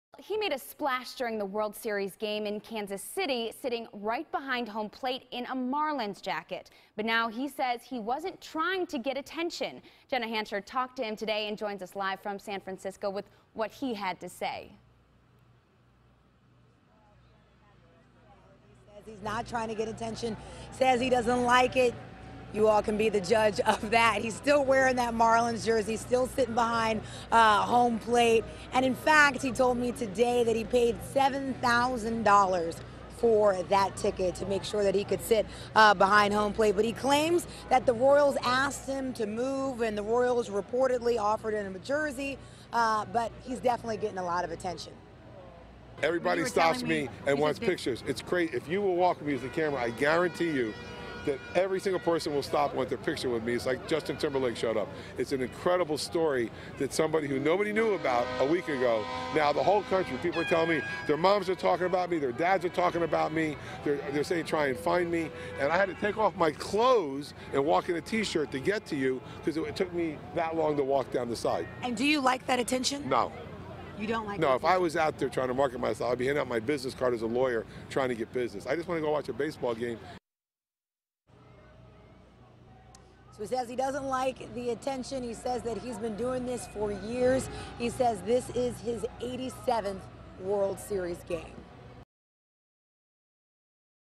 He made a splash during the World Series game in Kansas City, sitting right behind home plate in a Marlins jacket. But now he says he wasn't trying to get attention. Jenna Hancher talked to him today and joins us live from San Francisco with what he had to say. He says he's not trying to get attention, says he doesn't like it. You all can be the judge of that. He's still wearing that Marlins jersey, still sitting behind home plate. And in fact, he told me today that he paid $7,000 for that ticket to make sure that he could sit behind home plate. But he claims that the Royals asked him to move, and the Royals reportedly offered him a jersey, but he's definitely getting a lot of attention. Everybody stops me and wants pictures. It's great. If you will walk with me as the camera, I guarantee you that every single person will stop and want their picture with me. It's like Justin Timberlake showed up. It's an incredible story that somebody who nobody knew about a week ago, now the whole country, people are telling me their moms are talking about me, their dads are talking about me, they're saying try and find me, and I had to take off my clothes and walk in a t-shirt to get to you because it took me that long to walk down the side. And do you like that attention? No. You don't like No, if I was out there trying to market myself, I'd be handing out my business card as a lawyer trying to get business. I just want to go watch a baseball game. So he says he doesn't like the attention. He says that he's been doing this for years. He says this is his 87th World Series game.